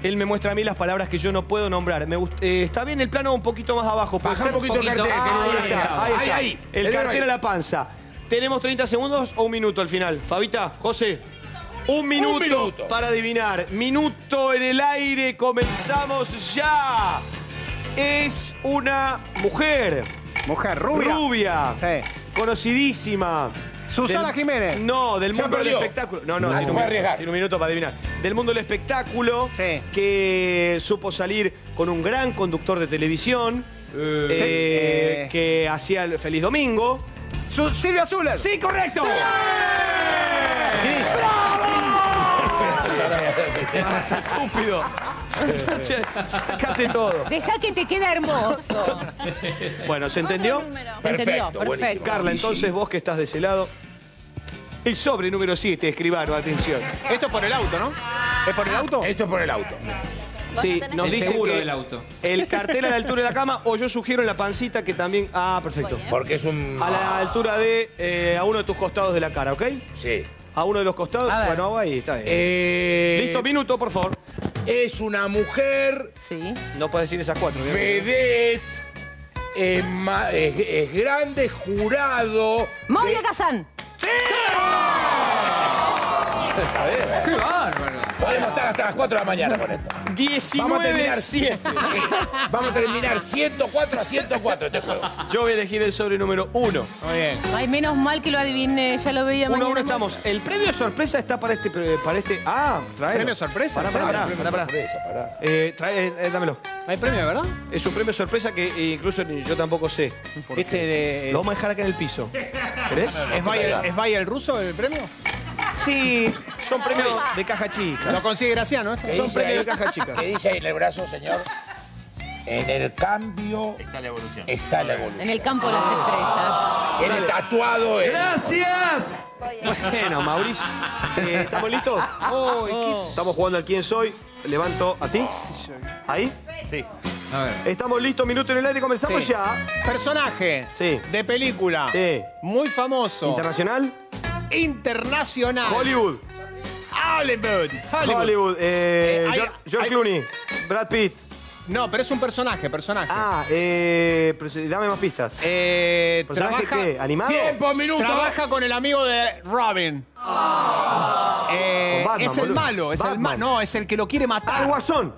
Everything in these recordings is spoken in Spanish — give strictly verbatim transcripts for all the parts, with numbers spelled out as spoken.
Él me muestra a mí las palabras que yo no puedo nombrar. Me gust- eh, está bien el plano un poquito más abajo. ¿Puede Baja ser? un poquito el cartel. Ah, ahí está, ahí está. Ahí, ahí. El El cartel ahí. a la panza. ¿Tenemos treinta segundos o un minuto al final? Fabita, José. Un minuto, Un minuto. para adivinar. Minuto en el aire. Comenzamos ya. Es una mujer. Mujer rubia. Rubia. Sí. Conocidísima. Susana Del- Jiménez. No, del Ya mundo del perdió. espectáculo. No, no, Ah, tiene, se un, puede arriesgar. tiene un minuto para adivinar. Del mundo del espectáculo, Sí. que supo salir con un gran conductor de televisión, eh, Eh. que hacía el Feliz Domingo. Su- Silvia Zuller. ¡Sí, correcto! ¡Sí! ¡Basta, estúpido! Sácate todo. Deja que te quede hermoso. Bueno, ¿se entendió? ¿Se entendió? Perfecto, Perfecto. buenísimo. Carla, entonces vos que estás de ese lado. El sobre número siete, escribano, atención. Esto es por el auto, ¿no? ¿Es por el auto? Esto es por el auto. Sí, nos El dice seguro que del auto. el cartel a la altura de la cama o yo sugiero en la pancita que también... Ah, perfecto. Porque es un... A la altura de eh, a uno de tus costados de la cara, ¿ok? Sí. A uno de los costados. A ver. Bueno, ahí está bien. Eh, Listo, minuto, por favor. Es una mujer Sí. No puedes decir esas cuatro. ¿bien? vedette, es, ma- es- es grande, jurado. Moria Kazan. ¡Qué bárbaro! Podemos estar hasta las cuatro de la mañana con esto. Vamos a diecinueve terminar siete. Sí. Vamos a terminar ciento cuatro a ciento cuatro este juego. Yo voy a elegir el sobre número uno. Muy bien. Ay, menos mal que lo adiviné. Ya lo veía Uno a mañana. uno estamos. El premio sorpresa está para este... Para este ah, trae. ¿Premio sorpresa? Pará, pará, pará, pará, pará. Sorpresa, pará. Eh, trae, eh, dámelo. ¿Hay premio, verdad? Es un premio sorpresa que eh, incluso ni yo tampoco sé. Este de... Lo vamos a dejar acá en el piso. ¿Querés? ¿Es Bayer, ¿Es Bayer el ruso el premio? Sí, son premios de caja chica. Lo consigue Graciano esto. ¿Qué Son dice premios ahí? de caja chica. ¿Qué dice ahí en el brazo, señor? En el cambio está la evolución. Está la evolución. En el campo de las estrellas. Tiene tatuado el... Bueno, Mauricio, eh, ¿estamos listos? Oh. Estamos jugando al quién soy. Levanto así. ¿Ahí? Sí. A ver. Estamos listos, minuto en el aire, comenzamos Sí. ya. Personaje. Sí. De película. Sí. Muy famoso. Internacional. Internacional. Hollywood. Hollywood. Hollywood. Hollywood. Eh, Eh, hay- George, George hay- Clooney. Brad Pitt. No, pero es un personaje, personaje. Ah, eh, pero si- dame más pistas. Eh, ¿Personaje trabaja, qué? ¿Animado? ¡Tiempo, minuto! trabaja con el amigo de Robin. Eh, Con Batman, es el boludo. malo, es el Batman. malo. No, es el que lo quiere matar. ¡Ah, Guasón!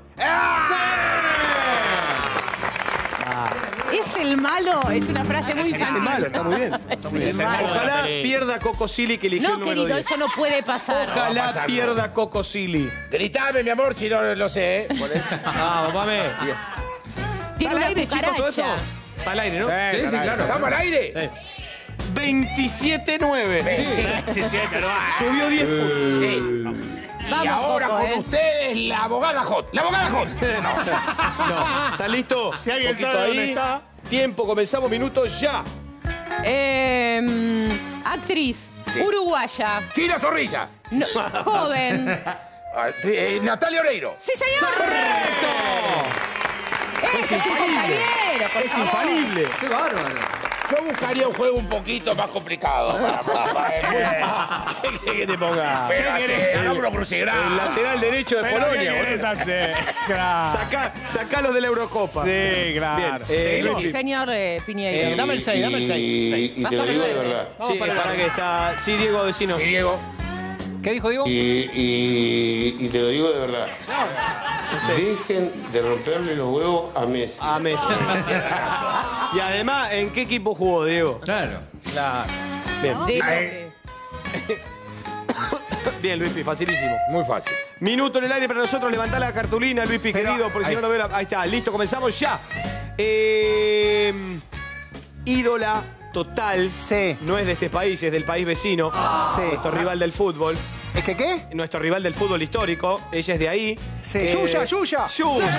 Es el malo. Es una frase muy Ese fácil. malo, está muy bien. Está muy bien. Es el malo. Ojalá pierda Coco Silly que eligió No, el número querido, diez. eso no puede pasar. va a Ojalá pasar, pierda Coco Silly. Gritame, mi amor, si no lo sé, ¿eh? Poné- Ah, mame. Tiene ¿Está al una aire, chicos, todo eso? cucaracha. Está al aire, ¿no? Sí, Sí, sí, claro. ¿Estamos al aire? veintisiete nueve. Sí. Subió diez puntos. Sí. Y Vamos, ahora Coco, con ¿eh? ustedes, la abogada Hot. ¡La abogada Hot! No. ¿Estás listo? Si alguien Poquito sabe ahí. dónde está. Tiempo, comenzamos, minutos ya. Eh, mm, actriz. Sí. Uruguaya. China Zorrilla. No, joven. Ah, eh, Natalia Oreiro. ¡Sí, señor! ¡Correcto! Es infalible. Es infalible. ¡Qué bárbaro! Yo buscaría un juego un poquito más complicado. Para, para, para- ¿Qué querés que te ponga? Pero así, hagamos crucigrama. El lateral derecho de Pero, ¿qué Polonia. querés boludo. hacer? Claro. Sacá, sacalos de la Eurocopa. Sí, claro. Bien, eh, Seguimos. Luis. Señor eh, Piñeiro. Eh, dame el seis, dame el seis. Y, y te lo digo de verdad. Sí, para que está. Sí, Diego, vecino. Sí, Diego. ¿Qué dijo Diego? Y, y- y te lo digo de verdad. Dejen de romperle los huevos a Messi. A Messi. Y además, ¿en qué equipo jugó, Diego? Claro. Claro. Bien. Digo Ahí. que- Bien, Luispi, facilísimo. Muy fácil. Minuto en el aire para nosotros. Levantá la cartulina, Luispi, Pero, querido, porque si ahí. no lo veo. la- Ahí está, listo, comenzamos ya. Eh, ídola total. Sí. No es de este país, es del país vecino. Sí. Nuestro rival del fútbol. ¿Es que qué? Nuestro rival del fútbol histórico. Ella es de ahí. Sí. Eh, Yuya, Yuya. Yuya.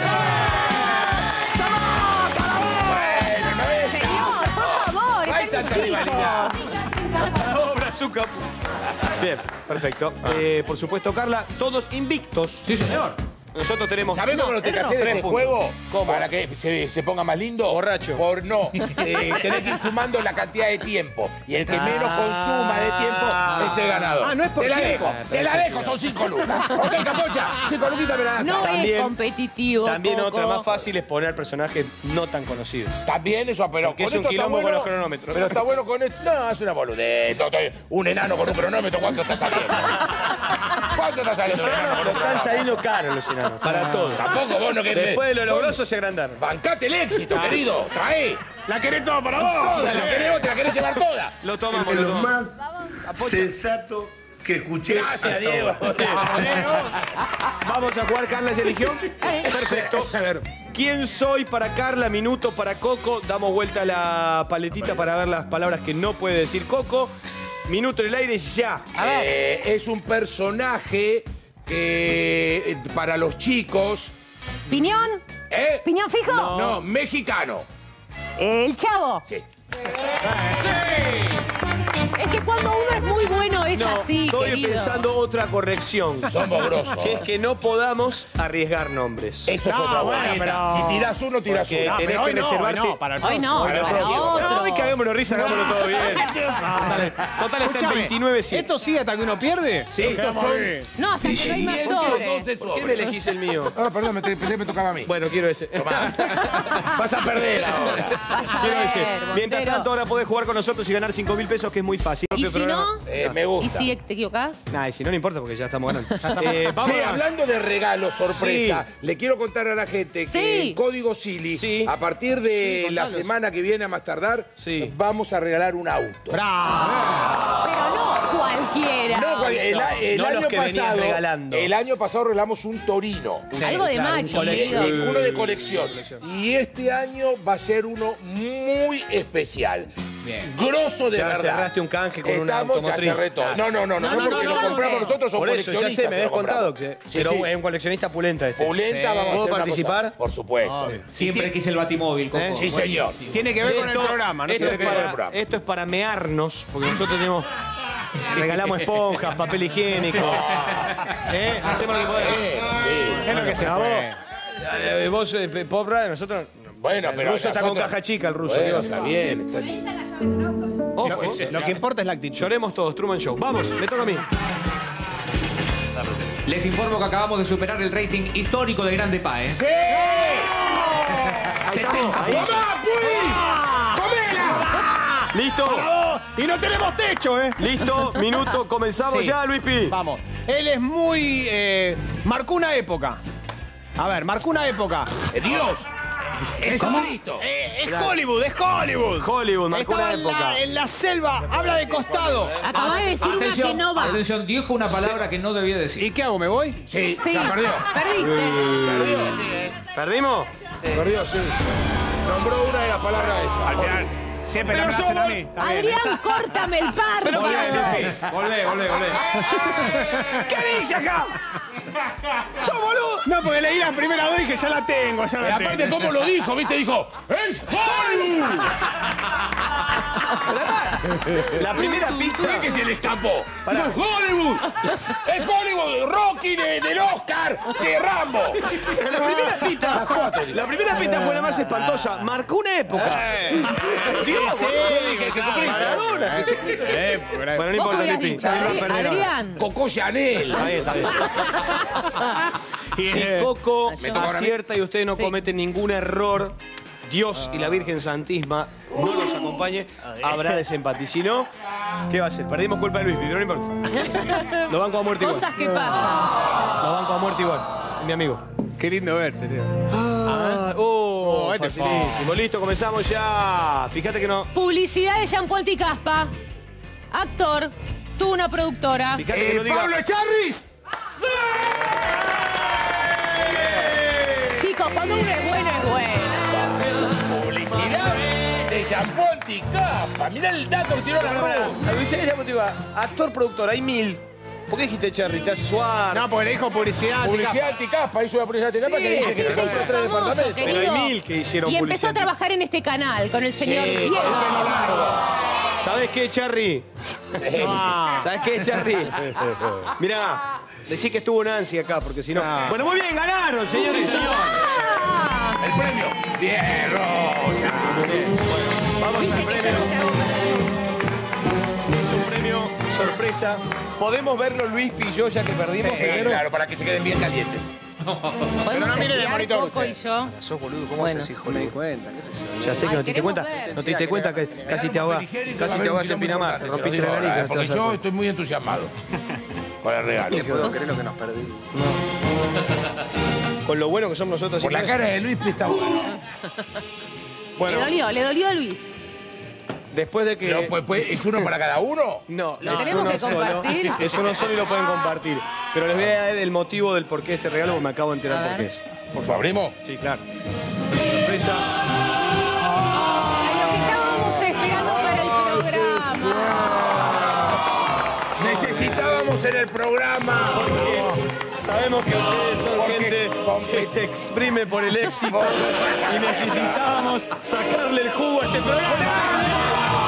Bueno, no es. Señor, por favor. No hay están tanta mis rivalidad. hijos. Obra azúcar. Bien, perfecto. Eh, por supuesto, Carla, todos invictos. Sí, señor. Nosotros tenemos... ¿Sabés cómo lo tenés que hacer tres este puntos. juego? ¿Cómo? Para que se, se ponga más lindo. Borracho. Por no. Eh, tenés que ir sumando la cantidad de tiempo. Y el que menos consuma de tiempo es el ganador. Ah, no es por Te la tiempo. dejo, te la dejo, son cinco lucas. Ok, Capocha, cinco luquitas me la das. No También- es competitivo. También Coco. otra más fácil es poner personajes no tan conocidos. También eso, pero Porque con es un esto está quilombo con bueno, los cronómetros. Pero está bueno con esto. No, es una boludez. No, estoy- un enano con un cronómetro, ¿cuánto está saliendo? ¿Cuánto está saliendo? un enano con un Están cronómetro? saliendo caros los enanos, para todos. Tampoco vos no querés. Después de lo logроso se agrandaron. Bancate el éxito, querido. Trae. La querés toda para vos. Toda, la querés vos, te la querés llevar toda. Lo tomamos, De lo lo tomamos. más sensato que escuché. Gracias, hasta Diego. ahora. Vamos a jugar, Carla ya eligió. Perfecto. A ver. ¿Quién soy para Carla? Minuto para Coco. Damos vuelta a la paletita para ver las palabras que no puede decir Coco. Minuto en el aire ya. Eh, es un personaje que eh, para los chicos. ¿Piñón? ¿Eh? ¿Piñón fijo? No, mexicano. Eh, el chavo. Sí. Es que cuando uno es muy bueno es No, así, estoy querido. pensando otra corrección. Somos grosos. Que es que no podamos arriesgar nombres. Eso es No, otra bueno, buena. pero- Si tirás uno, tirás Porque uno. tenés pero que hoy no, reservarte. hoy no, para el Hoy no, Para el para próximo. otro. No, hoy cagámonos risa, hagámoslo todo bien. Total, total está en Escuchame, veintinueve cien. ¿Esto sigue hasta que uno pierde? Sí, Estos son No, hasta que no hay más sobres. doce ¿Por qué me elegís el mío? Ah, perdón, me, pensé que me tocaba a mí. Bueno, quiero ese. Tomá. Vas a perder ahora. Vas a Quiero ver, ese. Mientras Montero. tanto, ahora podés jugar con nosotros y ganar cinco mil pesos, que es muy fácil. ¿Y si no? Eh, me gusta. ¿Y si te equivocás? Nah, y si no, no importa porque ya estamos ganando. Eh, vamos Che, hablando de regalos sorpresa, le quiero contar a la gente que Sí. en Código Silly, Sí. a partir de Sí, la contanos. semana que viene a más tardar, Sí. vamos a regalar un auto. ¡Bravo! Pero no cualquiera. No, cual- el, a- el No los año que venías pasado, regalando. el año pasado regalamos un Torino. Algo de claro, un macho, colección. querido. Eh, uno de colección. Y este año va a ser uno muy especial. Bien. Grosso de Ya verdad. cerraste un canje con una Estamos, automotriz. Ya cerré todo. Claro. No, no, no, no, No, no, no, porque no, lo no, compramos no. nosotros, somos Por eso, ya sé, me habías contado. Que, Sí, pero sí. es un coleccionista pulenta este. Pulenta, vamos a ¿Puedo hacer una participar? cosa. Por supuesto. Siempre quise el batimóvil, Coco. ¿Eh? Sí, señor. Tiene que ver con el Esto- programa, ¿no? Esto, Tiene es que ver con el para, programa. esto es para mearnos, porque nosotros tenemos. Regalamos esponjas, papel higiénico. ¿Eh? Hacemos lo que podemos. Eh, sí. Es lo que se Bravo. puede. Eh, Vos, eh, Pop Radio, nosotros. Bueno, el pero ruso está con nosotros- caja chica, el ruso. ¿qué Bueno, va a hacer? está bien. Está bien. Ojo, Lo que importa es la actitud. lloremos todos, Truman Show. Vamos, me toca a mí. Les informo que acabamos de superar el rating histórico de Grande Pae. ¡Sí! setenta. Ahí. ¡Tomá, Puy! ¡Comela! ¿Listo? Y no tenemos techo, ¿eh? ¿Listo? Minuto, comenzamos Sí. ya, Luis Pi. Vamos. Él es muy... eh, marcó una época. A ver, marcó una época. Eh, ¡Dios! ¿Cómo? Jesucristo. Eh, es Hollywood, es Hollywood. Hollywood, marcó Estaba una en época. la, en la selva, habla de costado. Acabas de decir una que Atención, no va. atención, dijo una palabra que no debía decir. ¿Y qué hago? ¿Me voy? Sí, Sí, ya perdió. perdiste. Perdió. ¿Perdimos? Perdió, sí. Nombró una de las palabras esas. Al final, siempre Pero me hacen a somos- mí. Está bien. Adrián, córtame el par. ¿Pero qué haces? Volvé, volvé, volvé. ¿Qué dice acá? ¡Sos boludo! No, porque leí la primera vez y dije, ya la tengo, ya Y la aparte, tengo. ¿cómo lo dijo? ¿Viste? Dijo, ¡es Hollywood! La primera ¿Qué pista. que se le escapó? ¡Es Hollywood! ¡Es Hollywood! ¡Rocky de, del Oscar! ¡De Rambo! Pero la primera pista. La primera pista fue la más espantosa. Marcó una época. Dios, Sí, boludo. Jesucristo. Maradona, Jesucristo. Eh, por ahí. Bueno, no ¿Vos importa, qué hubieras Lipi. dicho? Él va a Adri- perder ahora. Adrián. Coco Chanel. Está bien, está bien. Si Coco Me toca ahora a mí. acierta y ustedes no Sí. cometen ningún error, Dios y la Virgen Santísima no nos acompañe, habrá desempate. Y si no, ¿qué va a hacer? Perdimos culpa de Luis, pero no importa. Lo banco a muerte igual. Cosas que pasan. Lo banco a muerte igual. Mi amigo. Qué lindo verte, tío. Ah, oh, Oh, este facilísimo. Listo, comenzamos ya. Fíjate que no. Publicidad de Shampoo Anticaspa. Actor. Tuvo una productora. Fíjate que Eh, no diga. ¡Pablo Echarris! Chicos, cuando uno es bueno, es bueno. Publicidad de shampoo anticapa. Mirá el dato que tiró la Pará, pará. Rose. La publicidad ya te iba. Actor, productor, hay mil. ¿Por qué dijiste Cherry? Está suave. No, porque le dijo publicidad. Publicidad anticapa. Hizo una publicidad anticapa que dice Así que se se hizo compró tres famoso, departamentos. Pero hay querido. mil que hicieron Y empezó publicidad. a trabajar en este canal con el señor Sí, Diego. con el pelo largo. ¿Sabes qué, Cherry? Ah. ¿Sabes qué, Cherry? Mirá, decí que estuvo Nancy acá, porque si no. Ah. Bueno, muy bien, ganaron. ¿Lo enseño? Sí, señor. El premio. Bien, Rosa. Vamos al Viste que premio. yo no te hago más. Es un premio sorpresa. ¿Podemos verlo Luis y yo ya que perdimos? Sí, primero? claro, para que se queden bien calientes. Podemos no miren el espiar, monitor Coco y ustedes. yo. Sos boludo, ¿cómo Bueno. haces, hijo? Me di cuenta, qué sé yo. Ya sé que Ay, no te diste queremos cuenta. ver. No te diste cuenta que casi te ahogás. Casi te ahogás en Pinamar. Te rompiste la nariz. que no te Porque vas a dar yo cuenta. estoy muy entusiasmado con el regalo. ¿Qué puedo creer lo que nos perdí? Con lo bueno que somos nosotros. Por la siempre. cara de Luis está bueno. Le Bueno, dolió, le dolió a Luis. después de que... Pero, pues, pues, ¿es uno para cada uno? No, ¿Lo es tenemos uno que solo. compartir? Es uno solo y lo pueden compartir. Pero les voy a dar el motivo del por qué este regalo, porque me acabo de A enterar por qué ver. es. Por favor, abrimos. Sí, claro. Sorpresa. Ay, lo que estábamos esperando para el programa. Necesitábamos en el programa. Porque sabemos que ustedes son Porque- gente porque- que se exprime por el éxito y necesitábamos sacarle el jugo a este programa.